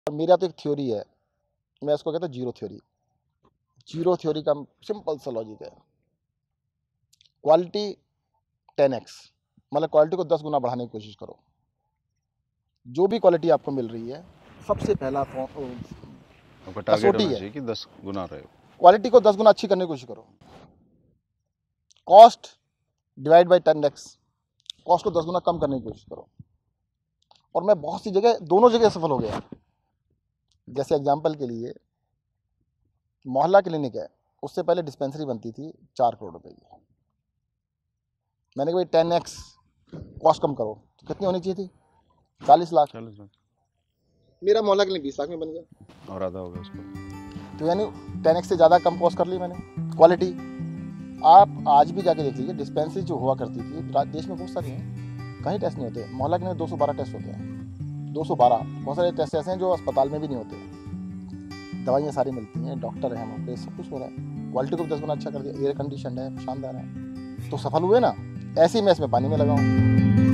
मेरा तो एक थ्योरी है, मैं इसको कहता हूँ जीरो थ्योरी। जीरो थ्योरी का सिंपल सा लॉजिक है, क्वालिटी 10x, मतलब क्वालिटी को 10 गुना बढ़ाने की कोशिश करो। जो भी क्वालिटी आपको मिल रही है, सबसे पहला टारगेट होना चाहिए कि 10 गुना रहे। क्वालिटी को 10 गुना अच्छी करने की कोशिश करो। Cost divide by 10x, cost को 10 गुना कम करने की कोशिश करो। और मैं बहुत सी जगह, दोनों जगह सफल हो गया। जैसे एग्जांपल के लिए मोहल्ला क्लिनिक है, उससे पहले डिस्पेंसरी बनती थी 4 करोड़ रुपए की। मैंने कहा भाई 10x कॉस्ट कम करो, तो कितनी होनी चाहिए थी? 40 लाख। मेरा मोहल्ला क्लिनिक 20 लाख में बन गया, और आधा हो गया उसको। तो यानी 10x से ज़्यादा कम कॉस्ट कर ली मैंने। क्वालिटी आप आज भी जाके देख लीजिए, डिस्पेंसरी जो हुआ करती थी देश में बहुत सारी हैं, कहीं टेस्ट नहीं होते। मोहल्ला क्लिनिक 212 टेस्ट होते हैं, 212। बहुत सारे टेस्ट ऐसे हैं जो अस्पताल में भी नहीं होते। दवाइयाँ सारी मिलती हैं, डॉक्टर हैं वहाँ पे, सब कुछ हो रहा है। क्वालिटी को 10 गुना अच्छा कर दिया, एयर कंडीशन है, शानदार है, तो सफल हुए ना। ऐसे ही मैं इसमें पानी में लगाऊँ।